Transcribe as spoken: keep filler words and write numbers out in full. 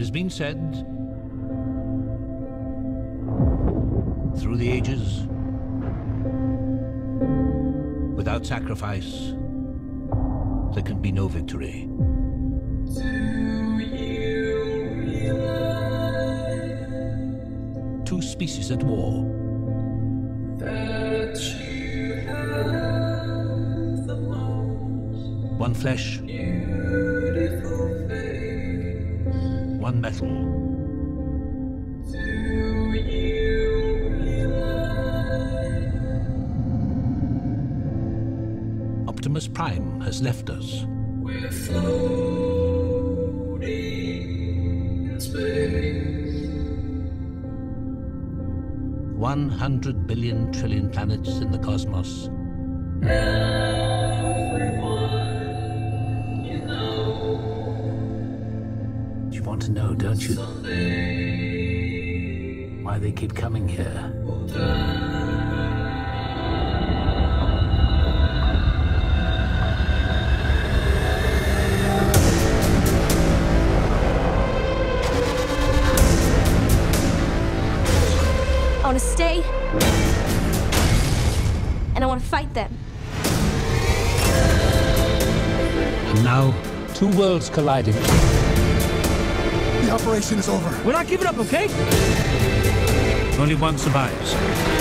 has been said through the ages, without sacrifice, there can be no victory. Two species at war. That you have the most one flesh, beautiful face. One metal. Do you realize Optimus Prime has left us. We're floating in space. One hundred billion trillion planets in the cosmos. Everyone you know. You want to know, don't you? Someday, why they keep coming here? We'll I want to stay, and I want to fight them. And now, two worlds colliding. The operation is over. We're not giving up, okay? Only one survives.